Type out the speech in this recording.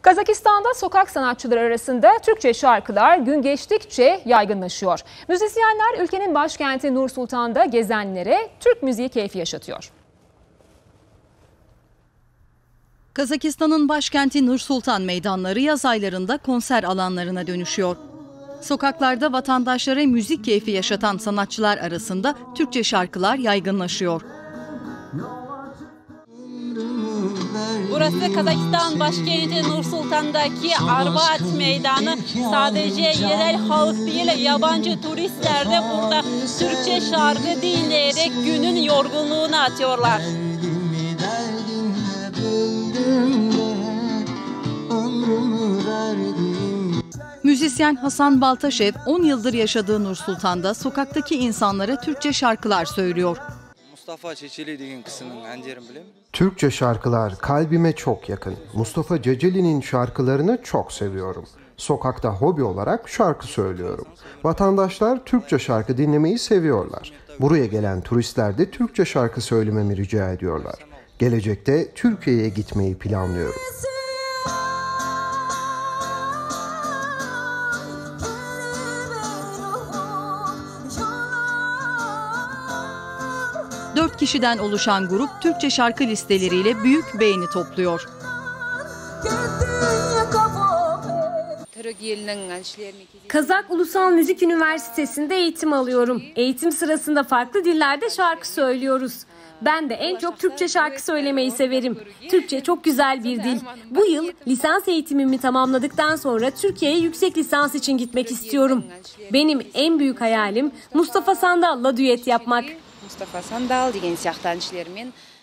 Kazakistan'da sokak sanatçıları arasında Türkçe şarkılar gün geçtikçe yaygınlaşıyor. Müzisyenler ülkenin başkenti Nur Sultan'da gezenlere Türk müziği keyfi yaşatıyor. Kazakistan'ın başkenti Nur Sultan meydanları yaz aylarında konser alanlarına dönüşüyor. Sokaklarda vatandaşlara müzik keyfi yaşatan sanatçılar arasında Türkçe şarkılar yaygınlaşıyor. Burası Kazakistan başkenti Nur Sultan'daki Arbat Meydanı. Sadece yerel halk değil, yabancı turistler de burada Türkçe şarkı dinleyerek günün yorgunluğunu atıyorlar. Müzisyen Hasan Baltaşev 10 yıldır yaşadığı Nur Sultan'da sokaktaki insanlara Türkçe şarkılar söylüyor. Türkçe şarkılar kalbime çok yakın. Mustafa Ceceli'nin şarkılarını çok seviyorum. Sokakta hobi olarak şarkı söylüyorum. Vatandaşlar Türkçe şarkı dinlemeyi seviyorlar. Buraya gelen turistler de Türkçe şarkı söylememi rica ediyorlar. Gelecekte Türkiye'ye gitmeyi planlıyorum. Dört kişiden oluşan grup Türkçe şarkı listeleriyle büyük beğeni topluyor. Kazak Ulusal Müzik Üniversitesi'nde eğitim alıyorum. Eğitim sırasında farklı dillerde şarkı söylüyoruz. Ben de en çok Türkçe şarkı söylemeyi severim. Türkçe çok güzel bir dil. Bu yıl lisans eğitimimi tamamladıktan sonra Türkiye'ye yüksek lisans için gitmek istiyorum. Benim en büyük hayalim Mustafa Sandal'la düet yapmak. Mustafa Sandal деген сияқты әншілермен